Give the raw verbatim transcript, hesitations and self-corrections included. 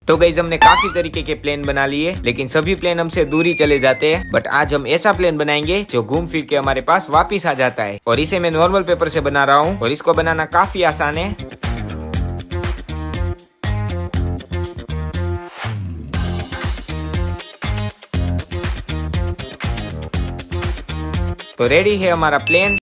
तो गाइस हमने काफी तरीके के प्लेन बना लिए, लेकिन सभी प्लेन हमसे दूर ही चले जाते हैं। बट आज हम ऐसा प्लेन बनाएंगे जो घूम फिर के हमारे पास वापिस आ जाता है। और इसे मैं नॉर्मल पेपर से बना रहा हूँ और इसको बनाना काफी आसान है। तो रेडी है हमारा प्लेन।